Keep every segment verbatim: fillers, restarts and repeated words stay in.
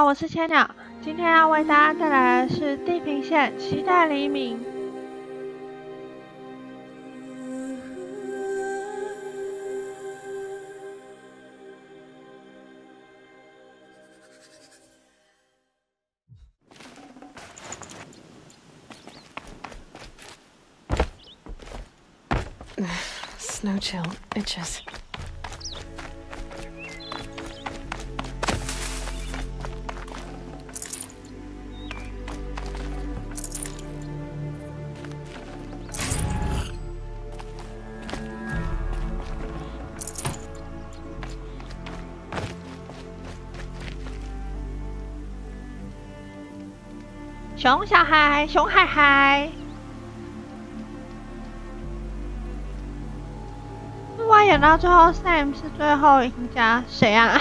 我是千鸟，今天要为大家带来的是《地平线：期待黎明》。 Snow chill itches. "熊小孩，熊海海。我演到最后 ，Sam 是最后赢家，谁啊？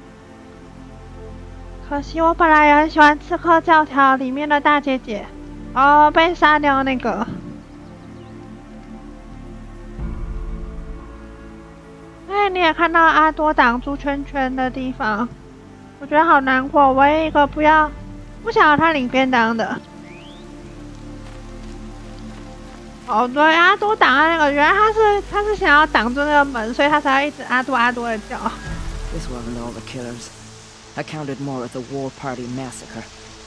可惜我本来也很喜欢《刺客教条》里面的大姐姐，哦，被杀掉那个。哎，你也看到阿多挡住圈圈的地方，我觉得好难过。唯一一个不要不想要他领便当的。哦，对，阿多挡在那个，原来他是他是想要挡住那个门，所以他才要一直阿多阿多的叫。 This wasn't all the killers. I counted more at the war party massacre.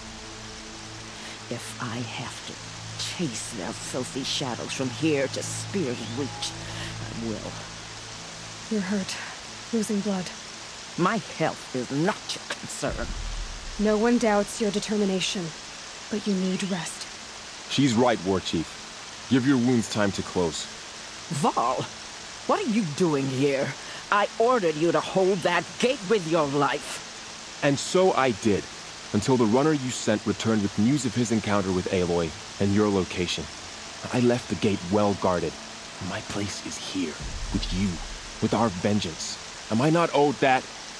If I have to chase their filthy shadows from here to Spear's Reach, I will. You're hurt, losing blood. My health is not your concern. No one doubts your determination, but you need rest. She's right, War Chief. Give your wounds time to close. Val, what are you doing here? I ordered you to hold that gate with your life. And so I did, until the runner you sent returned with news of his encounter with Aloy and your location. I left the gate well guarded. My place is here, with you, with our vengeance. Am I not owed that?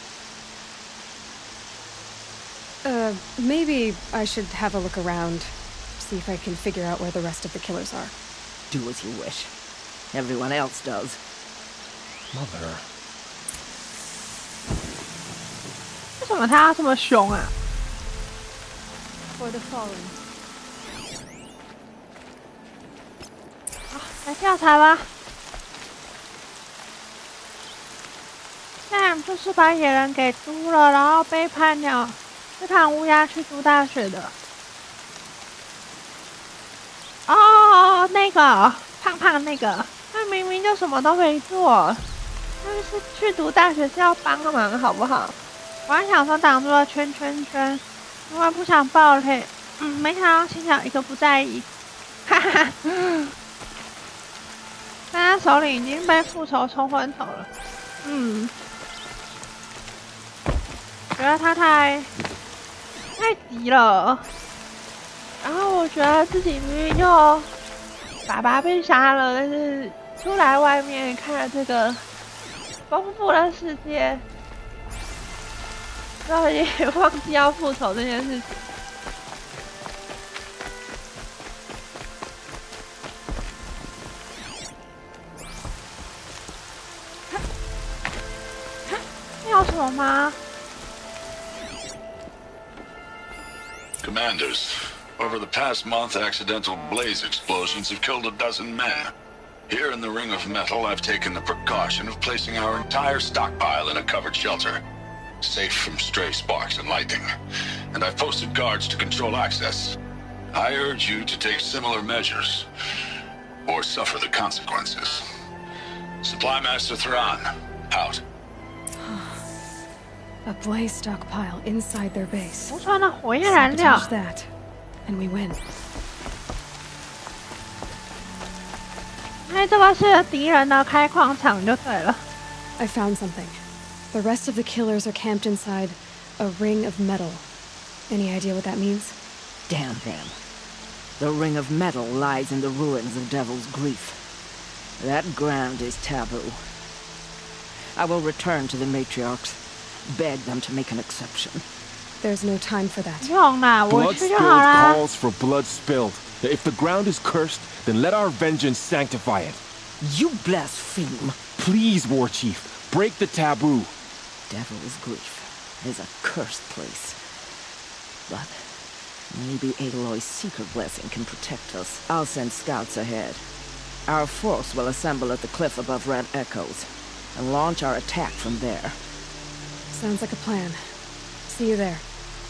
Uh, maybe I should have a look around. See if I can figure out where the rest of the killers are. Do as you wish. Everyone else does. Mother. 为什么他要这么凶啊 For the fallen. 好，来调查吧。Sam 就是把野人给毒了，然后背叛了这趟乌鸦去读大学的。哦，那个胖胖那个，他明明就什么都没做，但是去读大学是要帮忙，好不好？我还想说挡住了圈圈圈，因为不想爆雷。嗯，没想到青鸟一个不在意，哈哈。但他手里已经被复仇冲昏头了。嗯，觉得他太太急了。然后我觉得自己明明就爸爸被杀了，但是出来外面看了这个丰富的世界，然后也忘记要复仇这件事情。你有什么吗 ？Commanders. Over the past month, accidental blaze explosions have killed a dozen men. Here in the Ring of Metal, I've taken the precaution of placing our entire stockpile in a covered shelter, safe from stray sparks and lightning, and I've posted guards to control access. I urge you to take similar measures, or suffer the consequences. Supply Master Thrawn, out. A blaze stockpile inside their base. 无双的火焰燃料。 Sabotage that, and we win. 哎，这个是敌人的开矿场就对了。 I found something. The rest of the killers are camped inside a ring of metal. Any idea what that means? Damn them. The Ring of Metal lies in the ruins of Devil's Grief. That ground is taboo. I will return to the matriarchs, beg them to make an exception. There's no time for that. 不用啦，我 Blood 去就 spilled 好啦。 calls for blood spilled. If the ground is cursed, then let our vengeance sanctify it. You blaspheme. Please, War Chief, break the taboo. Devil's Grief is a cursed place. but maybe Aloy's secret blessing can protect us. I'll send scouts ahead. Our force will assemble at the cliff above Red Echoes and launch our attack from there. Sounds like a plan. See you there.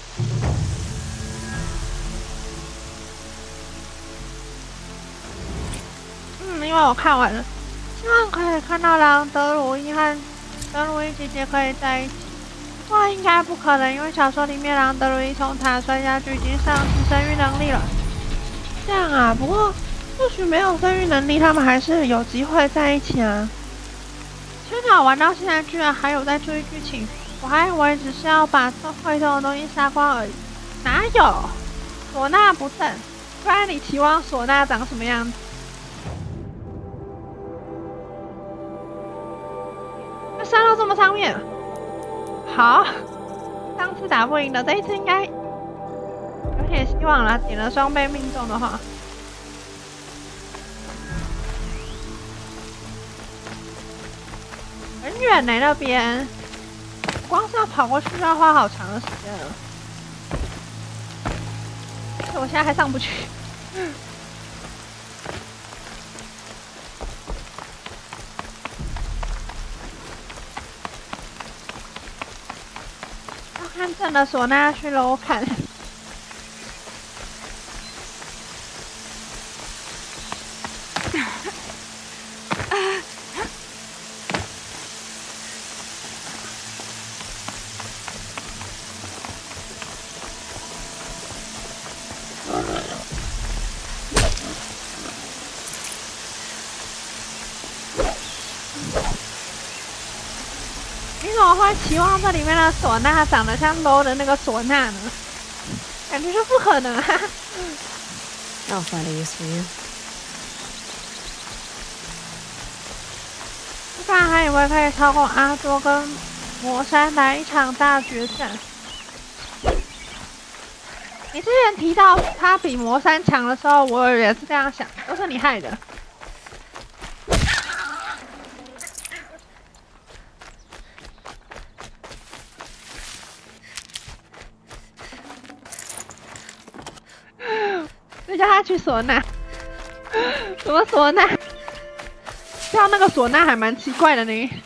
嗯，因为我看完了，希望可以看到让德鲁伊和德鲁伊姐姐可以在一起。不过应该不可能，因为小说里面让德鲁伊从塔摔下去已经丧失生育能力了。这样啊，不过或许没有生育能力，他们还是有机会在一起啊。天哪，玩到现在居然还有在注意剧情，我还以为只是要把这会动的东西杀光而已。哪有？唢呐不正，不然你期望唢呐长什么样子？要杀到这么上面？好，上次打不赢的，这一次应该有点希望啦。点了双倍命中的话。 很远呢、欸、那边，光是要跑过去就要花好长的时间了。而且我现在还上不去。要看正的唢呐去楼看。你怎么会期望这里面的唢呐长得像 low 的那个唢呐呢？感觉就不可能啊！ I'll find a use for you. 我本来还以为可以操控阿多跟魔山来一场大决战。你之前提到他比魔山强的时候，我也是这样想，都是你害的。 就叫他去唢呐，什么唢呐？叫那个唢呐还蛮奇怪的呢。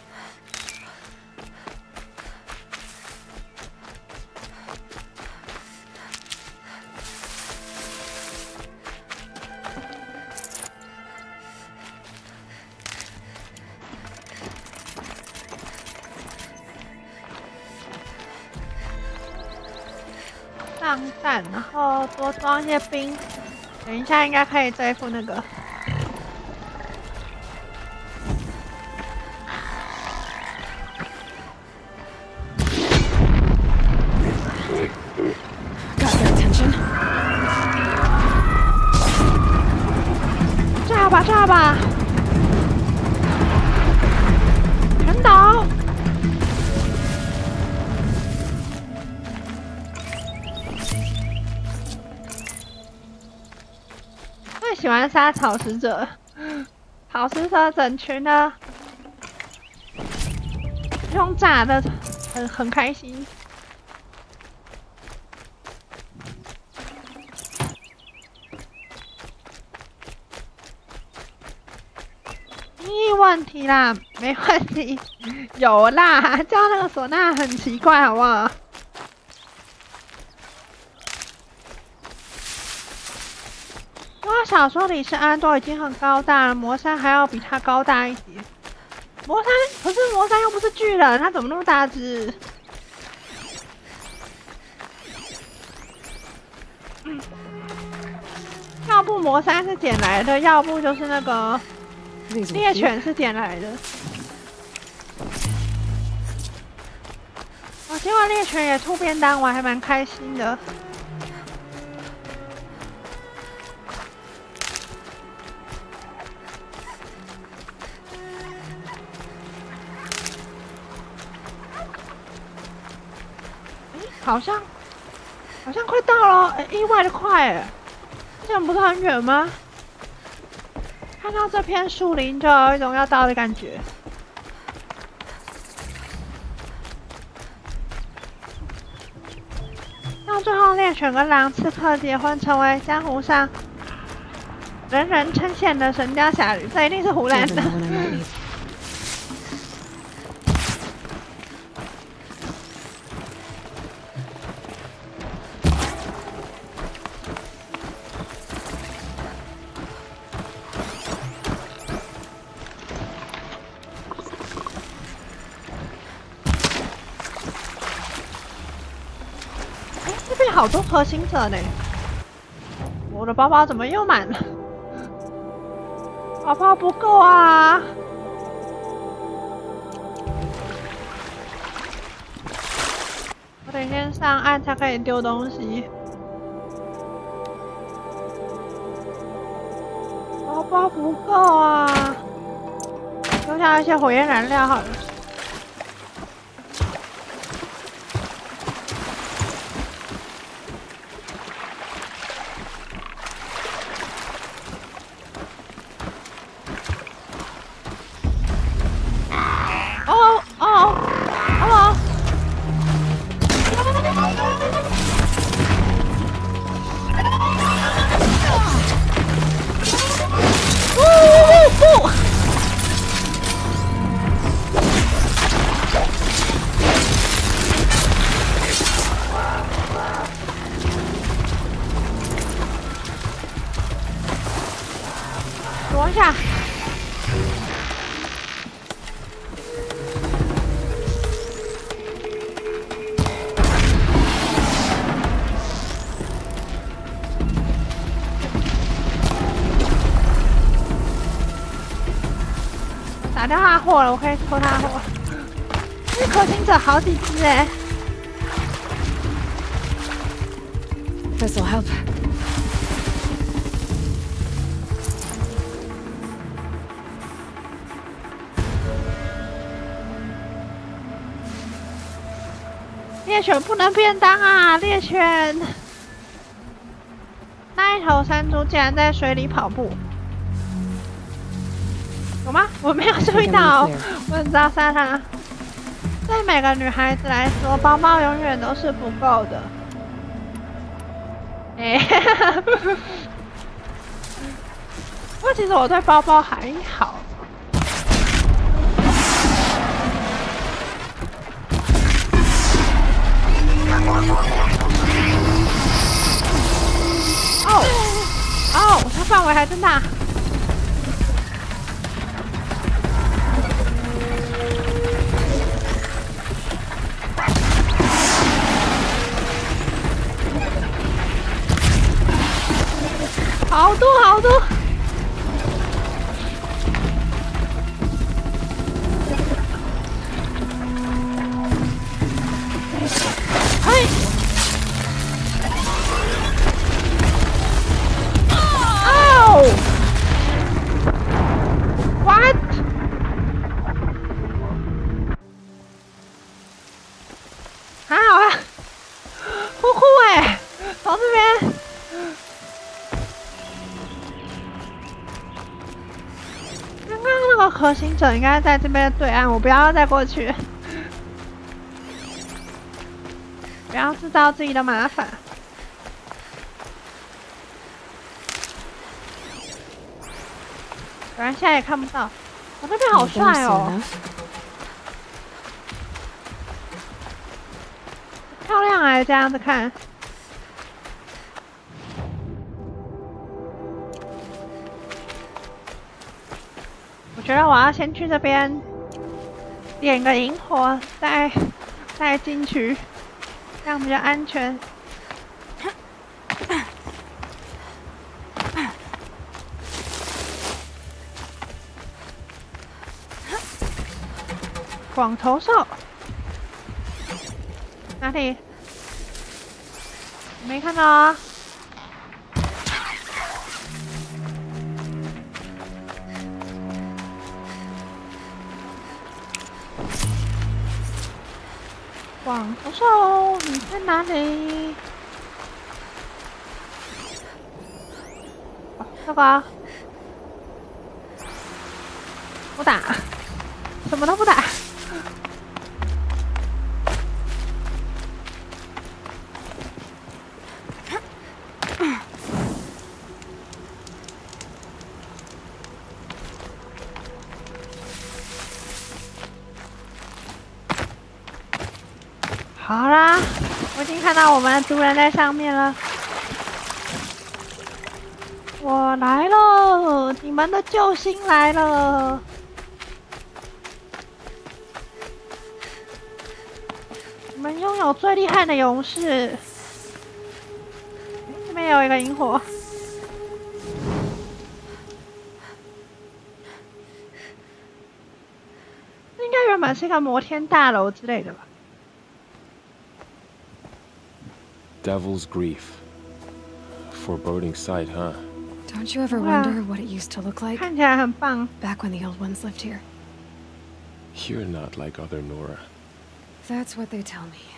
上弹，然后多装一些兵。 等一下，应该可以对付那个。 Got their attention. 炸吧，炸吧！全倒！最喜欢杀草食者，草食者整群的，用炸的很很开心。咦，问题啦，没问题，有啦，叫那个唢呐很奇怪，好不好？ 小说里是安多已经很高大了，魔山还要比他高大一点。魔山可是魔山又不是巨人，他怎么那么大只？嗯，要不魔山是捡来的，要不就是那个猎犬是捡来的。哦，结果猎犬也出便当，我还蛮开心的。 好像，好像快到了，欸、意外的快哎！之前不是很远吗？看到这片树林就有一种要到的感觉。到最后后猎犬跟狼刺客结婚，成为江湖上人人称羡的神雕侠侣。这一定是胡乱 Never 的。 know when I might need. 这边好多核心者呢，我的包包怎么又满了？包包不够啊！我得先上岸才可以丢东西。包包不够啊！留下一些火焰燃料好了。哦哦哦！不不不！躲一下。打掉他货了，我可以偷他货。这可行者好几只哎。 This'll help. 猎犬不能便当啊！猎犬，那一头山猪竟然在水里跑步，有吗？我没有注意到，我很早杀它。对每个女孩子来说，包包永远都是不够的。哎、欸，不过其实我对包包还好。 哦哦，它范围还真大。好多好多。嘿。 What？ 还好啊，呼呼哎，从这边。刚刚那个核心者应该在这边对岸，我不要再过去，不要制造自己的麻烦。 反正现在也看不到，我、哦、那边好帅哦，漂亮哎、欸，这样子看。我觉得我要先去这边点个萤火，再再进去，这样比较安全。 广头兽哪里？没看到啊！广头兽，你在哪里？哦，这个啊不打，什么都不打。 好啦，我已经看到我们的族人在上面了。我来了，你们的救星来了。你们拥有最厉害的勇士。这边有一个萤火。这应该原本是一个摩天大楼之类的吧。 Devil's Grief. Foreboding sight, huh? Don't you ever Wow. wonder what it used to look like 看起来很棒。 back when the old ones lived here? You're not like other Nora. That's what they tell me.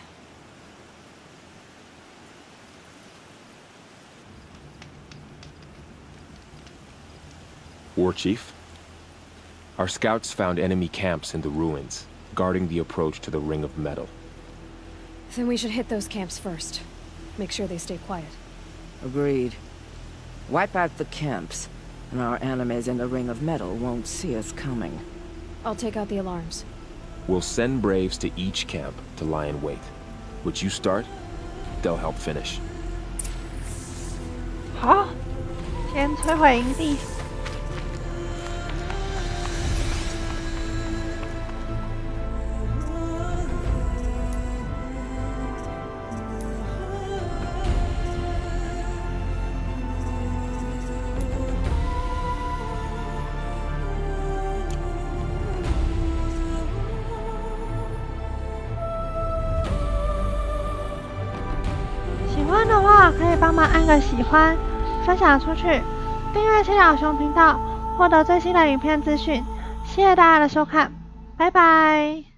War Chief? Our scouts found enemy camps in the ruins, guarding the approach to the Ring of Metal. Then we should hit those camps first. Make sure they stay quiet. Agreed. Wipe out the camps, and our enemies in the Ring of Metal won't see us coming. I'll take out the alarms. We'll send Braves to each camp to lie in wait. Which you start, they'll help finish. 好，先摧毁营地。喜欢的话，可以帮忙按个喜欢，分享出去，订阅七小熊频道，获得最新的影片资讯。谢谢大家的收看，拜拜。